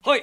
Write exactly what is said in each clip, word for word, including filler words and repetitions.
Hoi!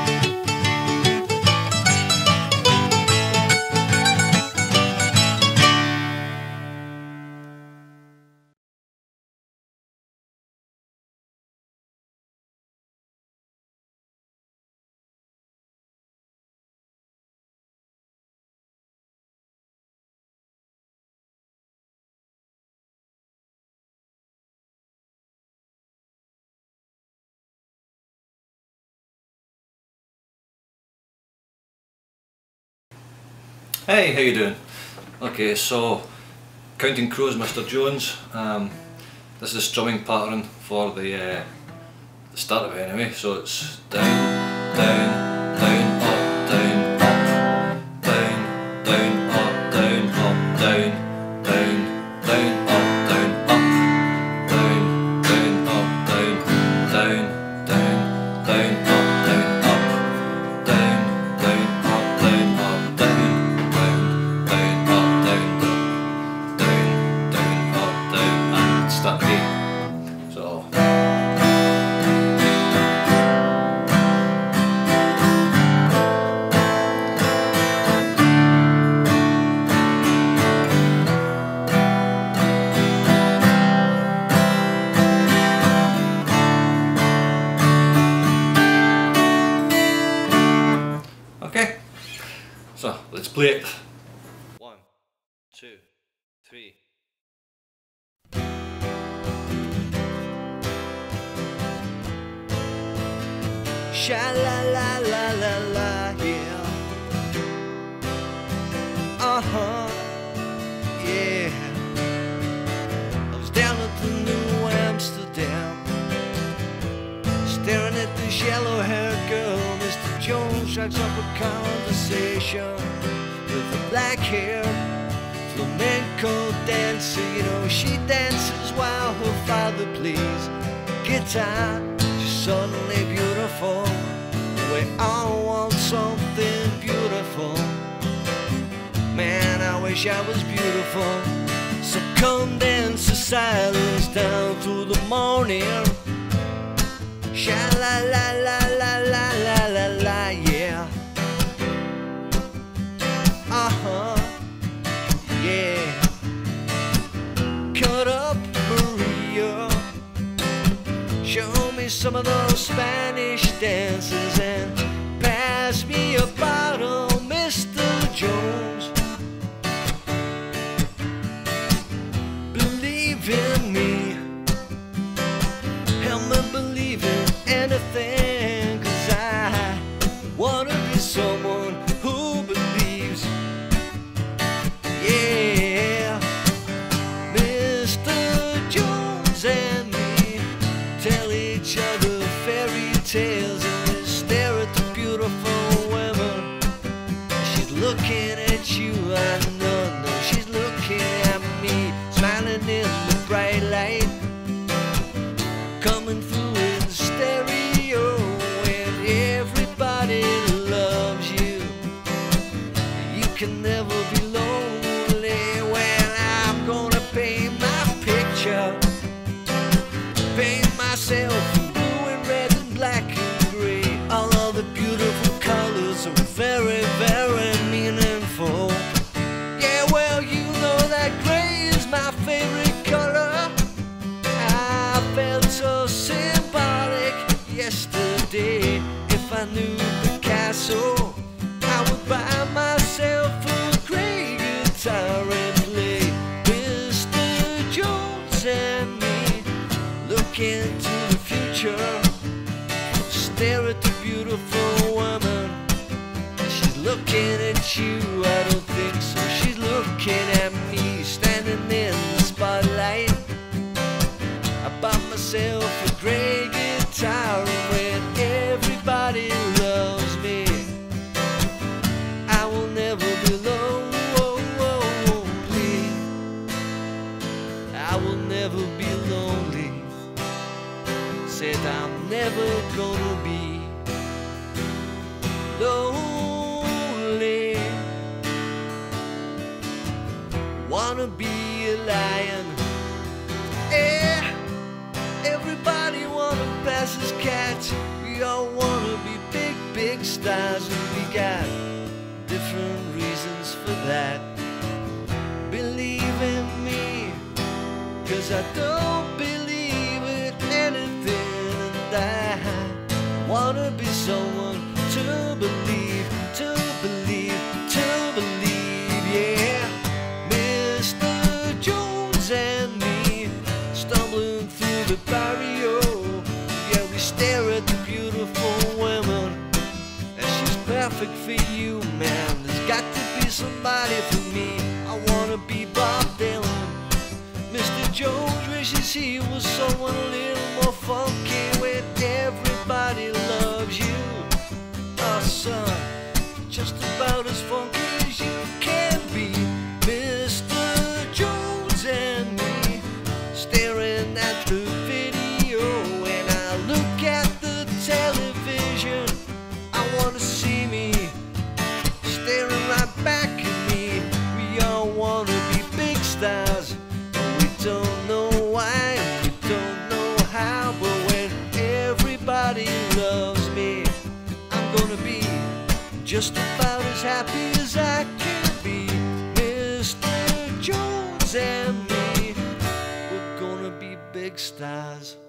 Hey, how you doing? Okay, so Counting Crows, Mister Jones. Um, this is strumming pattern for the, uh, the start of it anyway. So it's down, down, down, up, down, up, down, down, up, down, up, down, down, down, up, down, up, down, down, up, down, down, down, down, up, down, up, down, down, up, down, up, down. Start again. So okay, so let's play it. One, two, three. Sha la la la la la, yeah. Uh huh, yeah. I was down at the New Amsterdam, staring at this yellow-haired girl. Mister Jones strikes up a conversation with the black hair, flamenco dancer. You know, she dances while her father plays guitar. She's suddenly beautiful. We all want something beautiful. Man, I wish I was beautiful. So come dance the silence down to the morning. Sha la la la la la la la la, yeah. Uh-huh, yeah. Cut up Maria, show me some of those Spanish dances and pass me a bottle, Mister Jones. Believe in me, help me believe in anything, 'cause I wanna be someone who believes. Yeah, Mister Jones and me tell each other fairy tales, and we stare at the beautiful women. She's looking at you, I know, no, she's looking at me, smiling in the bright light, coming through in stereo, and everybody loves you. You can never be lonely. Well, I'm gonna paint my picture, paint myself blue and red and black and gray. All of the beautiful colors are very, very meaningful. Yeah, well, you know that gray is my favorite color. I felt so symbolic yesterday. If I knew Picasso, I would buy myself a gray guitar and play Mister Jones and me. Look into the future, stare at the beautiful woman. She's looking at you, I don't think so. She's looking at me, standing in the spotlight. I bought myself a gray guitar, and when everybody loves me, I will never be lonely. I will never be lonely. Said I'm never gonna be lonely. Wanna be a lion, yeah. Everybody wanna pass as cats. We all wanna be big. big stars, and we got different reasons for that. Believe in me, 'cause I don't believe in anything, and I wanna be someone to believe, to believe, to believe, yeah. Mister Jones and me, stumbling through the barrio, yeah, we stare at the beautiful women, and she's perfect for you, man. There's got to be somebody for me. I wanna be Bob Dylan. Mister Jones wishes he was someone a little more funky, when everybody loves you. Oh, son, just about as funky as you can be. Mister Jones and me, staring at the video, and I look at the television. I wanna see me staring right back at me. We all wanna be big stars, and we don't know why, we don't know how, but when everybody loves me, I'm gonna be just about as happy as I can be. Mister Jones and me, we're gonna be big stars.